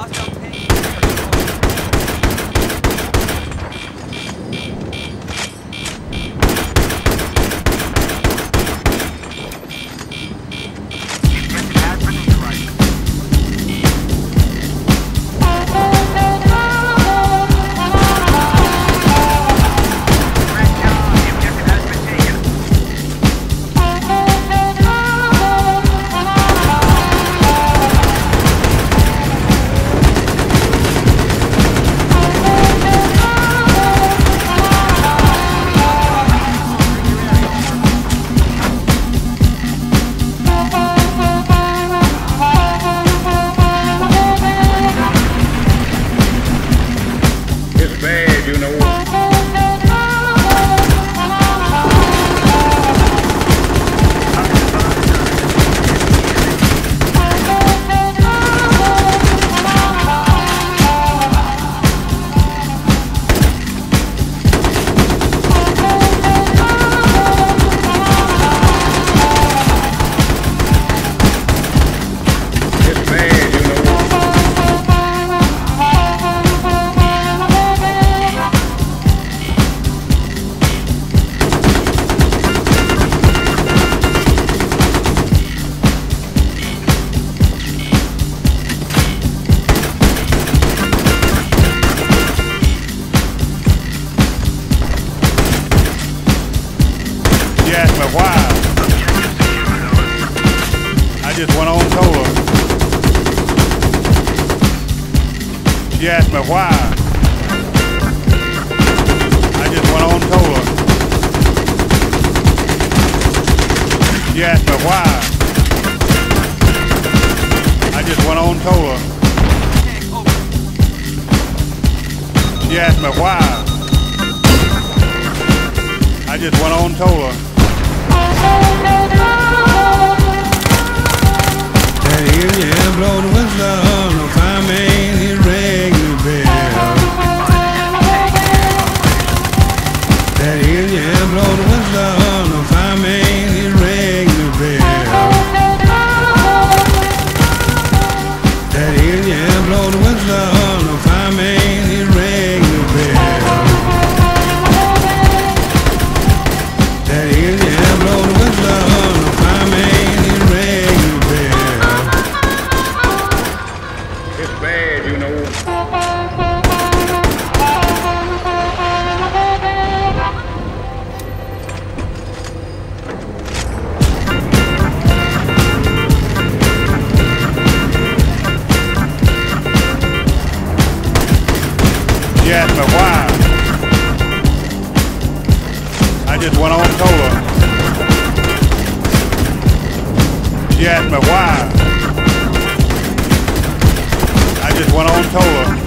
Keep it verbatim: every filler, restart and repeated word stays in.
She asked me why. I just went on and told her. She asked me why. I just went on and told her. She asked me why. I just went on and told her. She asked me why. I just went on and told her. That Indian blow the whistle, no fireman, he rang the bell. That Indian blow the whistle, no fireman, he rang the bell. That Indian blow the whistle, no fireman, he rang the bell. That Indian blow the whistle, no fireman, he rang the bell. It's bad, you know. She asked me why. I just went on and told her. She asked me why. I just went on and told her.